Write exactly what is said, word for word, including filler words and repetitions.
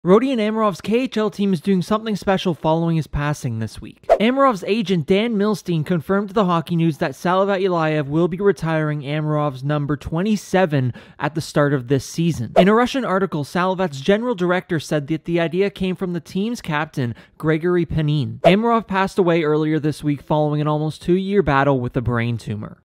Rodion Amirov's K H L team is doing something special following his passing this week. Amirov's agent Dan Milstein confirmed to the Hockey News that Salavat Ulayev will be retiring Amirov's number twenty-seven at the start of this season. In a Russian article, Salavat's general director said that the idea came from the team's captain, Grigory Panin. Amirov passed away earlier this week following an almost two-year battle with a brain tumor.